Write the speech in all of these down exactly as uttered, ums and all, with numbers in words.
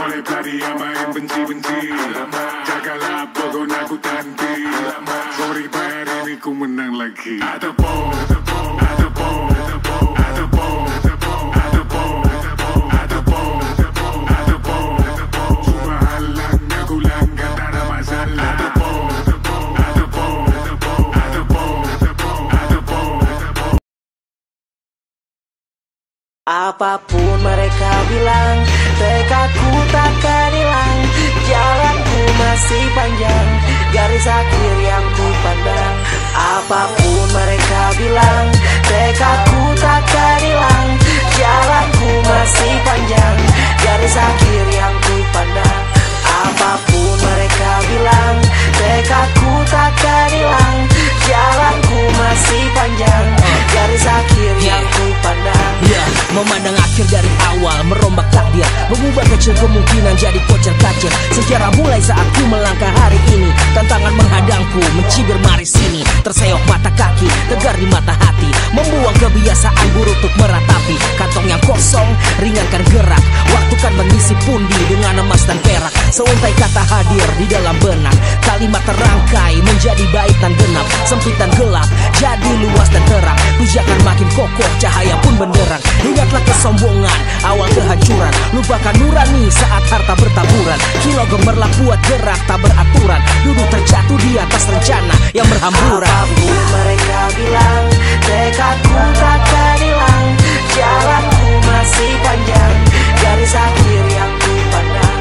boleh pelari yang main benci-benci. Jagalah pokoknya aku tanti. Sorry bayar ini ku menang lagi. Ada po, ada po, ada po, ada po, ada po, ada po, ada po, ada po, ada po, ada po. Coba halangnya ku langgar tak ada masalah. Ada po, ada po, ada po, ada po, ada po, ada po, ada po, ada po. Apapun mereka bilang, tekadku takkan hilang. Jalanku masih panjang, garis akhir yang ku pandang. Apapun mereka bilang, tekadku takkan hilang. Jalanku masih panjang, garis akhir yang ku pandang. Apapun mereka bilang, tekadku takkan hilang. Jalanku masih panjang, garis akhir yang ku pandang. Yeah, memandang akhir dari awal, merombak takdir, mengubah kecil kemungkinan jadi kocar kacir. Sejarah mulai saat ku melangkah hari ini. Tantangan menghadangku, mencibir mari sini. Terseok mata kaki, tegar di mata hati. Membuang kebiasaan buruk untuk meratapi. Kantong yang kosong, ringankan gerak. Waktu kan mengisi pundi dengan emas dan perak. Seuntai kata hadir di dalam benak. Kalimat terangkai menjadi bait dan genap. Sempit dan gelap, jadi luas dan terang. Pijakan makin kokoh, cahaya pun benderang. Ingatlah kesombongan, awal kehancuran. Lupakan nurani saat harta bertaburan. Kilau gemerlap buat gerak tak beraturan. Duduk terjatuh di atas rencana yang berhamburan. Apapun mereka bilang, tekadku takkan hilang. Jalanku masih panjang, garis akhir yang ku pandang.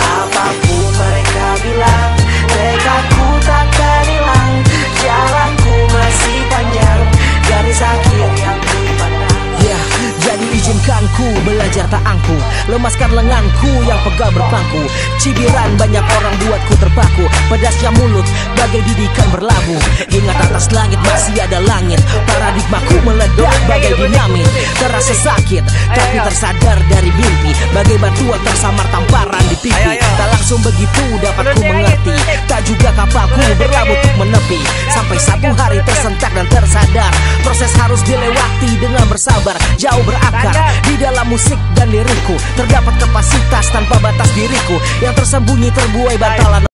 Apapun mereka bilang, tekadku takkan hilang. Jalanku masih panjang, garis akhir yang ku pandang. Ya, jadi izinkan ku belajar tak angku. Lemaskan lenganku yang pegal berpangku. Cibiran banyak orang buatku terpaku. Pedasnya mulut bagai didikan berlabuh. Ingat atas langit masih ada langit. Paradigmaku meledak bagai dinamit. Terasa sakit tapi tersadar dari mimpi. Bagai batuan tersamar tamparan di pipi. Tak langsung begitu dapat ku mengerti. Tak juga kapalku berlabuh untuk menepi. Sampai satu hari tersentak dan tersadar. Proses harus dilewati dengan bersabar. Jauh berakar di dalam musik dan lirikku. Terdapat kapasitas tanpa batas diriku yang tersembunyi terbuai bantalan.